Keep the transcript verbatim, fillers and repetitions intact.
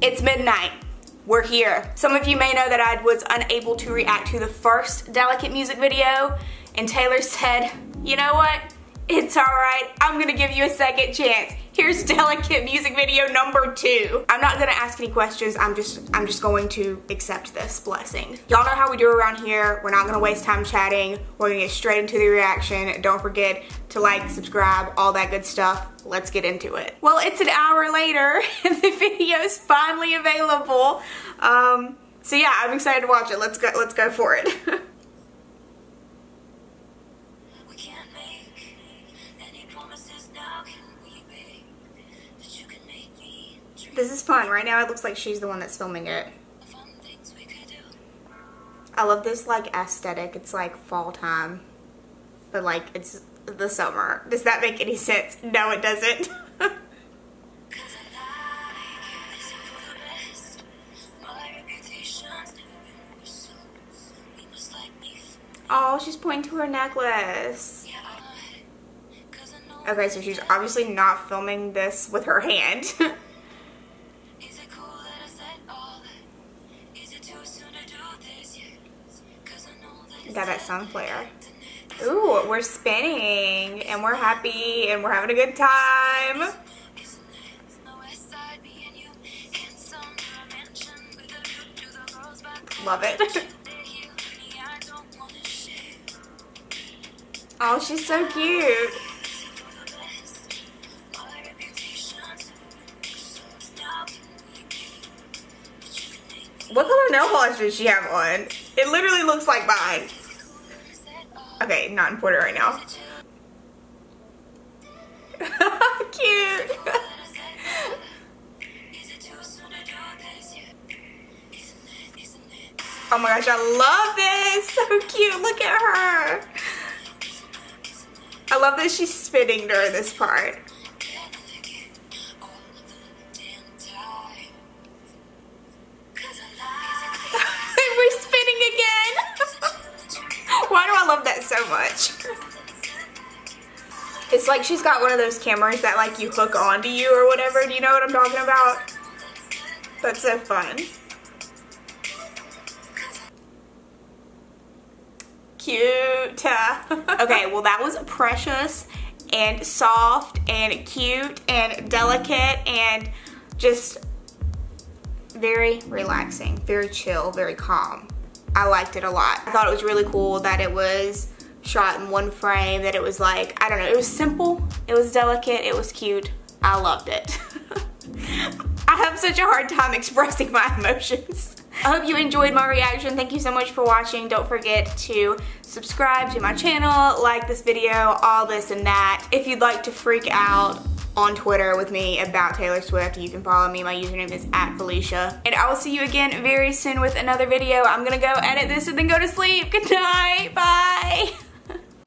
It's midnight. We're here. Some of you may know that I was unable to react to the first Delicate music video, and Taylor said, you know what? It's alright, I'm gonna give you a second chance. Here's Delicate music video number two. I'm not gonna ask any questions, I'm just I'm just going to accept this blessing. Y'all know how we do around here. We're not gonna waste time chatting. We're gonna get straight into the reaction. Don't forget to like, subscribe, all that good stuff. Let's get into it. Well, it's an hour later and the video is finally available. Um, so yeah, I'm excited to watch it. Let's go, let's go for it. This is fun. Right now it looks like she's the one that's filming it. I love this like aesthetic. It's like fall time, but like it's the summer. Does that make any sense? No, it doesn't. Oh, she's pointing to her necklace. Okay, so she's obviously not filming this with her hand. Got that sun flare. Ooh, we're spinning and we're happy and we're having a good time. Love it. Oh, she's so cute. What color nail polish does she have on? It literally looks like mine. Okay, not important right now. Cute. Oh my gosh, I love this. So cute. Look at her. I love that she's spinning during this part. We're spinning again. Why do I love that so much? It's like she's got one of those cameras that like you hook onto you or whatever. Do you know what I'm talking about? That's so fun. Cute. Okay, well that was precious and soft and cute and delicate and just very relaxing, very chill, very calm. I liked it a lot. I thought it was really cool that it was shot in one frame, that it was like, I don't know, it was simple, it was delicate, it was cute. I loved it. I have such a hard time expressing my emotions. I hope you enjoyed my reaction. Thank you so much for watching. Don't forget to subscribe to my channel, like this video, all this and that. If you'd like to freak out on Twitter with me about Taylor Swift, you can follow me. My username is at Felicia. And I will see you again very soon with another video. I'm gonna go edit this and then go to sleep. Good night. Bye.